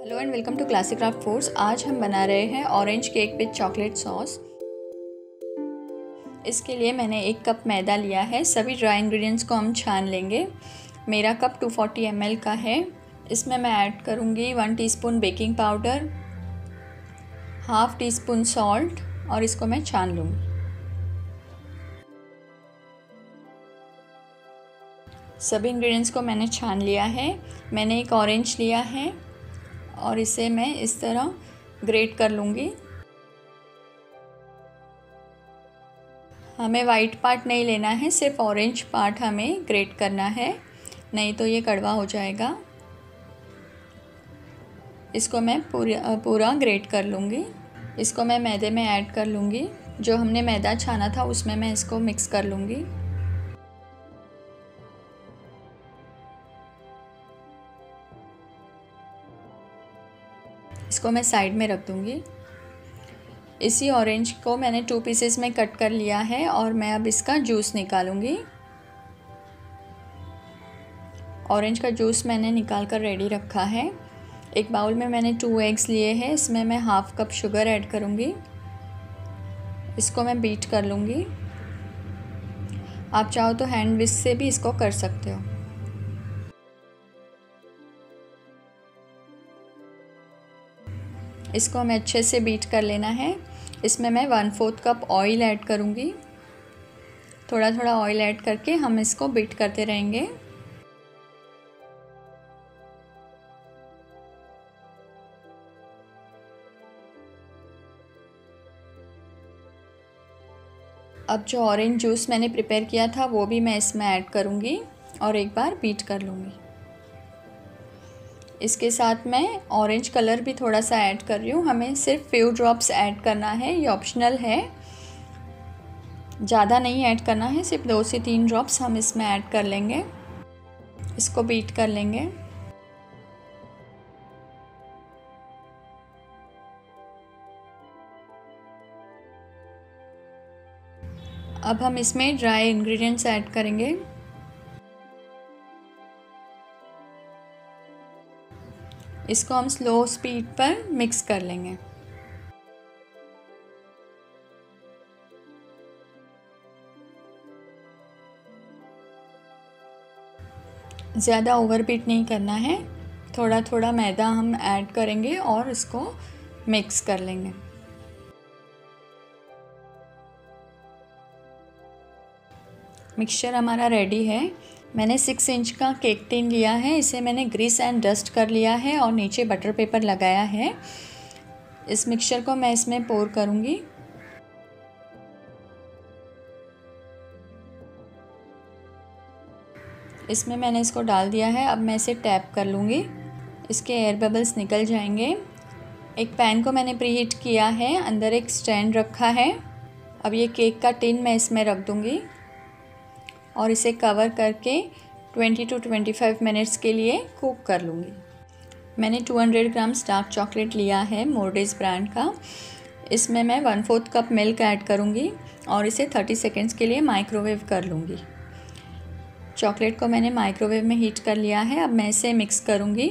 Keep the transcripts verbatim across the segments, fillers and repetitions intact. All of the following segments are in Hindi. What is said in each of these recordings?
Hello and welcome to classic craft foods. आज हम बना रहे हैं orange cake with chocolate sauce. इसके लिए मैंने एक कप मैदा लिया है। सभी ड्राई इंग्रेडिएंट्स को हम छान लेंगे। मेरा कप दो सौ चालीस एम एल का है। इसमें मैं ऐड करूँगी one teaspoon baking powder, half teaspoon salt और इसको मैं छान लूँगी। सभी इंग्रेडिएंट्स को मैंने छान लिया है। मैंने एक ऑरेंज लिया है और इसे मैं इस तरह ग्रेट कर लूँगी। हमें वाइट पार्ट नहीं लेना है, सिर्फ ऑरेंज पार्ट हमें ग्रेट करना है, नहीं तो ये कड़वा हो जाएगा। इसको मैं पूरा पूरा ग्रेट कर लूँगी। इसको मैं मैदे में ऐड कर लूँगी। जो हमने मैदा छाना था उसमें मैं इसको मिक्स कर लूँगी। इसको मैं साइड में रख दूँगी। इसी ऑरेंज को मैंने टू पीसेस में कट कर लिया है और मैं अब इसका जूस निकालूंगी। ऑरेंज का जूस मैंने निकाल कर रेडी रखा है। एक बाउल में मैंने टू एग्स लिए हैं। इसमें मैं हाफ कप शुगर ऐड करूंगी। इसको मैं बीट कर लूँगी। आप चाहो तो हैंड विस्क से भी इसको कर सकते हो। इसको हमें अच्छे से बीट कर लेना है। इसमें मैं one fourth cup oil add करूँगी। थोड़ा थोड़ा ऑयल ऐड करके हम इसको बीट करते रहेंगे। अब जो ऑरेंज जूस मैंने प्रिपेयर किया था वो भी मैं इसमें ऐड करूँगी और एक बार बीट कर लूँगी। इसके साथ मैं ऑरेंज कलर भी थोड़ा सा ऐड कर रही हूँ। हमें सिर्फ फ्यू ड्रॉप्स ऐड करना है, ये ऑप्शनल है, ज़्यादा नहीं ऐड करना है, सिर्फ दो से तीन ड्रॉप्स हम इसमें ऐड कर लेंगे। इसको बीट कर लेंगे। अब हम इसमें ड्राई इंग्रेडिएंट्स ऐड करेंगे। इसको हम स्लो स्पीड पर मिक्स कर लेंगे। ज़्यादा ओवरबीट नहीं करना है, थोड़ा थोड़ा मैदा हम ऐड करेंगे और इसको मिक्स कर लेंगे। मिक्सचर हमारा रेडी है। मैंने सिक्स इंच का केक टिन लिया है। इसे मैंने ग्रीस एंड डस्ट कर लिया है और नीचे बटर पेपर लगाया है। इस मिक्सचर को मैं इसमें पोर करूँगी। इसमें मैंने इसको डाल दिया है। अब मैं इसे टैप कर लूँगी। इसके एयर बबल्स निकल जाएंगे। एक पैन को मैंने प्रीहीट किया है, अंदर एक स्टैंड रखा है। अब ये केक का टिन मैं इसमें रख दूँगी और इसे कवर करके बीस टू पच्चीस मिनट्स के लिए कुक कर लूँगी। मैंने दो सौ ग्राम्स डार्क चॉकलेट लिया है मोरडेज ब्रांड का। इसमें मैं one fourth cup milk add करूँगी और इसे तीस सेकेंड्स के लिए माइक्रोवेव कर लूँगी। चॉकलेट को मैंने माइक्रोवेव में हीट कर लिया है। अब मैं इसे मिक्स करूँगी।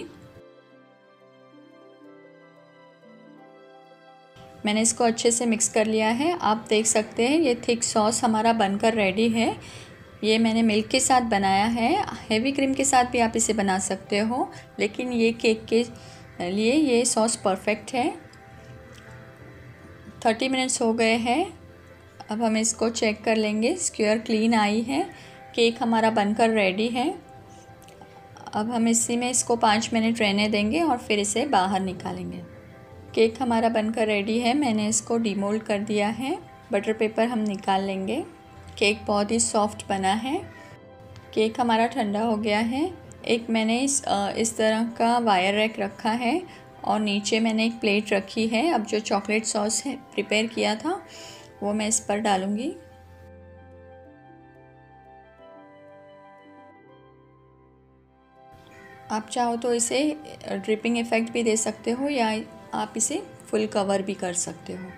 मैंने इसको अच्छे से मिक्स कर लिया है। आप देख सकते हैं ये थिक सॉस हमारा बनकर रेडी है। ये मैंने मिल्क के साथ बनाया है। हेवी क्रीम के साथ भी आप इसे बना सकते हो, लेकिन ये केक के लिए ये सॉस परफेक्ट है। तीस मिनट्स हो गए हैं। अब हम इसको चेक कर लेंगे। स्क्वायर क्लीन आई है। केक हमारा बनकर रेडी है। अब हम इसी में इसको पाँच मिनट रहने देंगे और फिर इसे बाहर निकालेंगे। केक हमारा बनकर रेडी है। मैंने इसको डीमोल्ड कर दिया है। बटर पेपर हम निकाल लेंगे। केक बहुत ही सॉफ्ट बना है। केक हमारा ठंडा हो गया है। एक मैंने इस इस तरह का वायर रैक रखा है और नीचे मैंने एक प्लेट रखी है। अब जो चॉकलेट सॉस है प्रिपेयर किया था वो मैं इस पर डालूँगी। आप चाहो तो इसे ड्रिपिंग इफ़ेक्ट भी दे सकते हो या आप इसे फुल कवर भी कर सकते हो।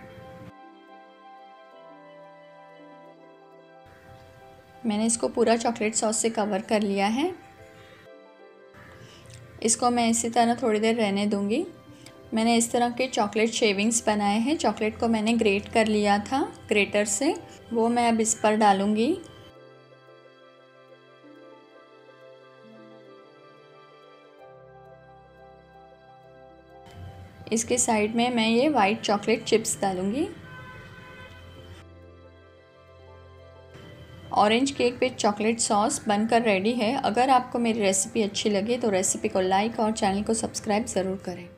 मैंने इसको पूरा चॉकलेट सॉस से कवर कर लिया है। इसको मैं इसी तरह थोड़ी देर रहने दूंगी। मैंने इस तरह के चॉकलेट शेविंग्स बनाए हैं। चॉकलेट को मैंने ग्रेट कर लिया था ग्रेटर से, वो मैं अब इस पर डालूँगी। इसके साइड में मैं ये वाइट चॉकलेट चिप्स डालूँगी। Orange cake with chocolate sauce बनकर रेडी है। अगर आपको मेरी रेसिपी अच्छी लगे तो रेसिपी को लाइक और चैनल को सब्सक्राइब ज़रूर करें।